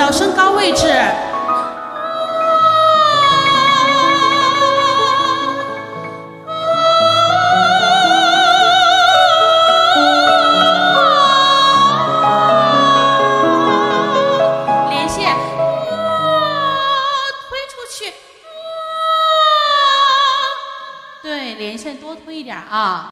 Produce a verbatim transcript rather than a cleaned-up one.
小升高位置。连线，推出去。对，连线多推一点啊。